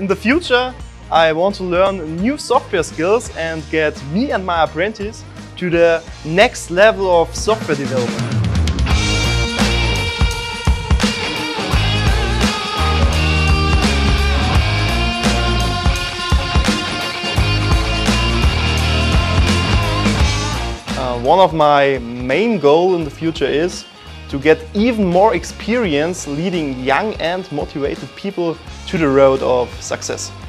In the future, I want to learn new software skills and get me and my apprentice to the next level of software development. One of my main goals in the future is to get even more experience leading young and motivated people to the road of success.